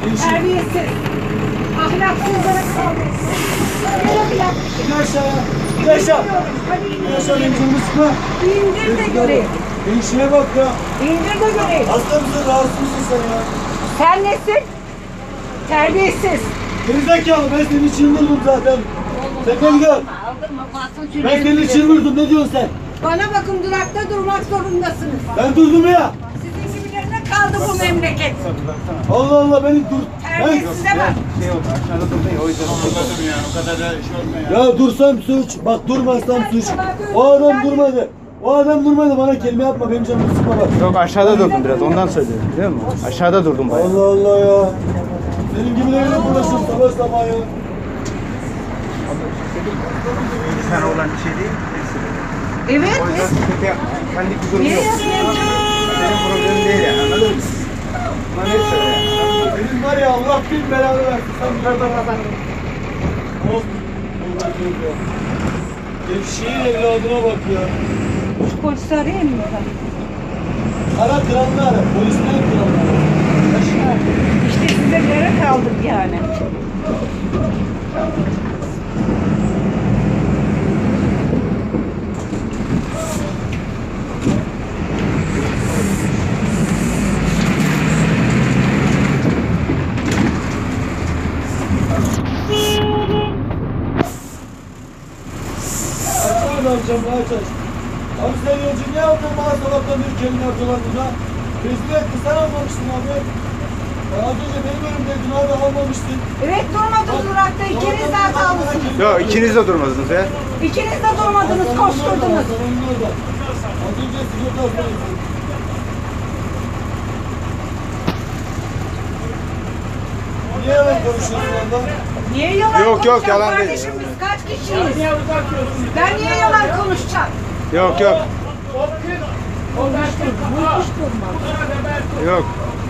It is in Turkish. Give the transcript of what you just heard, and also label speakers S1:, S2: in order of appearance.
S1: Terbiyesiz. Ahlaksızlara kalmasın.
S2: İn aşağı. İn aşağı. İn aşağı benim canımı sıkma.
S1: İndir de göreyim.
S2: Benim işime bak ya.
S1: İndir de göreyim.
S2: Hasta mısın? Rahatsız mısın sen ya?
S1: Sen nesin? Terbiyesiz.
S2: Gerizekalı ben senin için vurdum zaten. Sen gel. Ben senin için vurdum. Ne diyorsun sen?
S1: Bana bakın, durakta durmak zorundasınız.
S2: Ben durdum ya.
S1: Sizin gibilerine kaldı bu memleket.
S2: Allah Allah beni dur.
S1: Terbiyesize bak.
S3: Şey oldu, aşağıda durdu ya, o yüzden oturdum yani, o kadar da şey olmuyor ya.
S2: Ya dursam suç. Bak durmazsam suç. O adam durmadı. O adam durmadı. Bana kelime yapma. Benim canımı sıkma bak.
S3: Yok aşağıda durdum biraz, ondan söylüyorum biliyor musun? Aşağıda durdum bayağı.
S2: Allah Allah ya. Senin gibilerle uğraşıyorum sabah sabah ya.
S3: İnsan olan bir şey değil.
S1: Evet.
S3: O yüzden sıkıntı yapma. Senlik bir durum
S1: Niye
S3: yok.
S1: yapıyorsun?
S3: Benim problemim değil yani, anladın mı? Bunlar hep şöyle yani.
S2: Senin var ya Allah bin belanı versin. Sen dışarıdan kazan. Olsun. Gevşeğin evladına bak ya.
S1: Şu polisi arayayım mı ben?
S2: Ara kralını ara. Polisten kralını ara.
S1: İşte size göre kaldık yani.
S2: Açma camı aç aç. Abi sen yolcu niye aldın bana sabahtan beri kelime yapıyorlar burada? Rezil etti sen almamıştın abi. Ya az önce benim önümdeydin abi almamıştın.
S1: Evet, durmadınız durakta. İkiniz de hatalısınız.
S3: Yok ikiniz de durmadınız ya.
S1: İkiniz de durmadınız, koşturdunuz.
S2: Az önce sigorta almamıştın. Niye yalan konuşuyorsun ondan?
S1: Niye yalan
S3: Yok,
S1: konuşacağım
S3: yalan değil.
S1: kardeşim? Biz kaç kişiyiz? Ben niye yalan konuşacağım?
S3: Yok yok.
S1: Konuşturma.
S3: Yok.